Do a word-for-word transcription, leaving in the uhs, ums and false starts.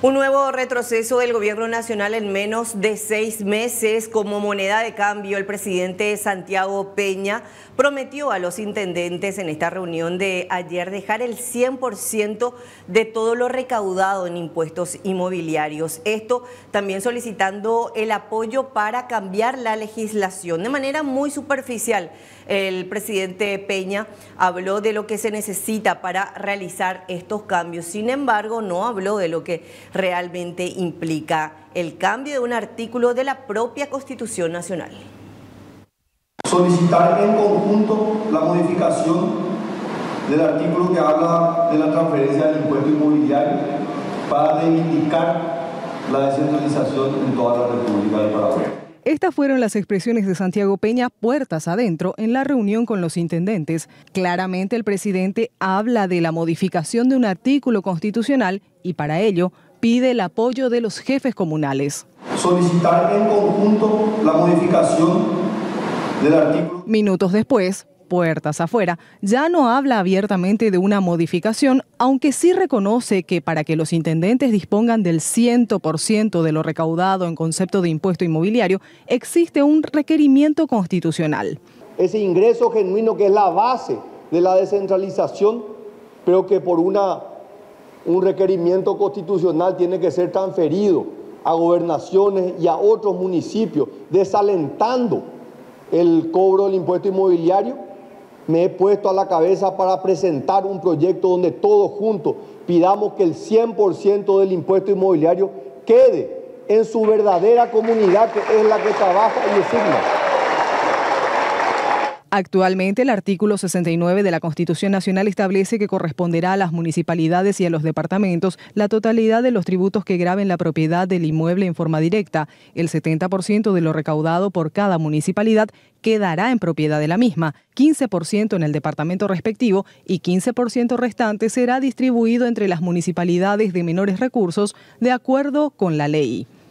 Un nuevo retroceso del gobierno nacional en menos de seis meses. Como moneda de cambio, el presidente Santiago Peña prometió a los intendentes en esta reunión de ayer dejar el cien por ciento de todo lo recaudado en impuestos inmobiliarios. Esto también solicitando el apoyo para cambiar la legislación. De manera muy superficial, el presidente Peña habló de lo que se necesita para realizar estos cambios. Sin embargo, no habló de lo que realmente implica el cambio de un artículo de la propia Constitución Nacional. Solicitar en conjunto la modificación del artículo que habla de la transferencia del impuesto inmobiliario para reivindicar la descentralización en toda la República del Paraguay. Estas fueron las expresiones de Santiago Peña puertas adentro en la reunión con los intendentes. Claramente el presidente habla de la modificación de un artículo constitucional y para ello pide el apoyo de los jefes comunales. Solicitar en conjunto la modificación del artículo. Minutos después, puertas afuera, ya no habla abiertamente de una modificación, aunque sí reconoce que para que los intendentes dispongan del cien por ciento de lo recaudado en concepto de impuesto inmobiliario, existe un requerimiento constitucional. Ese ingreso genuino que es la base de la descentralización, pero que por una, un requerimiento constitucional tiene que ser transferido a gobernaciones y a otros municipios, desalentando el cobro del impuesto inmobiliario. Me he puesto a la cabeza para presentar un proyecto donde todos juntos pidamos que el cien por ciento del impuesto inmobiliario quede en su verdadera comunidad, que es la que trabaja y designa. Actualmente, el artículo sesenta y nueve de la Constitución Nacional establece que corresponderá a las municipalidades y a los departamentos la totalidad de los tributos que graven la propiedad del inmueble en forma directa. El setenta por ciento de lo recaudado por cada municipalidad quedará en propiedad de la misma, quince por ciento en el departamento respectivo y quince por ciento restante será distribuido entre las municipalidades de menores recursos de acuerdo con la ley.